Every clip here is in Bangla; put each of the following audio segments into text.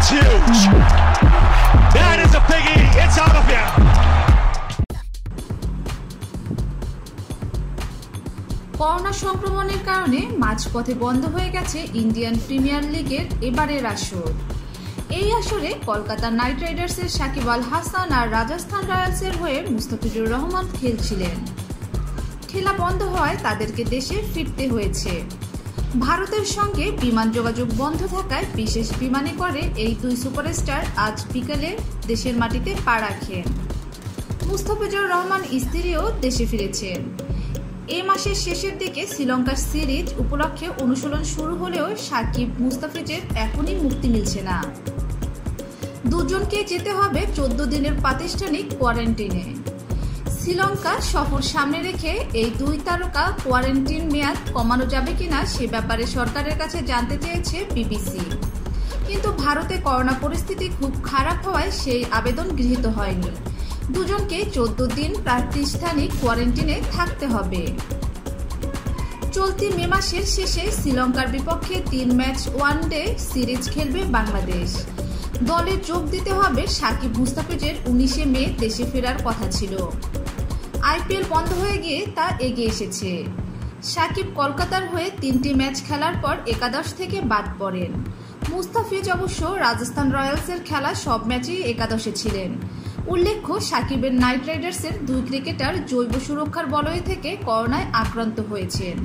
That's huge. That is a biggie. It's out of here. Corona সংক্রমণের কারণে মাঝপথে বন্ধ হয়ে গেছে ইন্ডিয়ান প্রিমিয়ার লিগের এবারের আসর। এই আসরে কলকাতা নাইট রাইডার্সের সাকিব আল হাসান আর রাজস্থান রয়্যালসের হয়ে মুস্তাফিজুর রহমান খেলছিলেন। খেলা বন্ধ হওয়ায় তাদেরকে দেশে ফিরতে হয়েছে। ভারতের সঙ্গে বিমান যোগাযোগ বন্ধ থাকায় বিশেষ বিমানে করে এই দুই সুপারস্টার আজ বিকেলে দেশের মাটিতে পা রাখেন। মুস্তাফিজুর রহমান স্ত্রীও দেশে ফিরেছেন। এই মাসের শেষের দিকে শ্রীলঙ্কার সিরিজ উপলক্ষে অনুশীলন শুরু হলেও সাকিব মুস্তাফিজের এখনই মুক্তি মিলছে না। দুজনকে যেতে হবে 14 দিনের প্রাতিষ্ঠানিক কোয়ারেন্টিনে। শ্রীলঙ্কা সফর সামনে রেখে এই দুই তারকা কোয়ারেন্টিন মেয়াদ কমানো যাবে কিনা সে ব্যাপারে সরকারের কাছে জানতে চেয়েছে বিবিসি। কিন্তু ভারতে করোনা পরিস্থিতি খুব খারাপ হওয়ায় সেই আবেদন গৃহীত হয়নি। দুজনকে 14 দিন প্রাতিষ্ঠানিক কোয়ারেন্টিনে থাকতে হবে। চলতি মে মাসের শেষে শ্রীলঙ্কার বিপক্ষে 3 ম্যাচ ওয়ানডে সিরিজ খেলবে বাংলাদেশ। দলে যোগ দিতে হবে সাকিব মুস্তাফিজের 19 মে দেশে ফেরার কথা ছিল। আইপিএল বন্ধ হয়ে গিয়ে তা এগিয়ে এসেছে। সাকিব কলকাতার হয়ে 3টি ম্যাচ খেলার পর একাদশ থেকে বাদ পড়েন। মুস্তাফিজ অবশ্য রাজস্থান রয়্যালসের খেলা সব ম্যাচেই একাদশে ছিলেন। উল্লেখ্য, সাকিবের নাইট রাইডার্সের দুই ক্রিকেটার জৈব সুরক্ষার বলয় থেকে করোনায় আক্রান্ত হয়েছেন।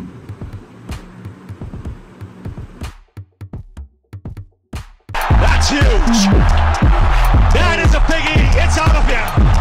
That's huge. That is a biggie. It's out of here.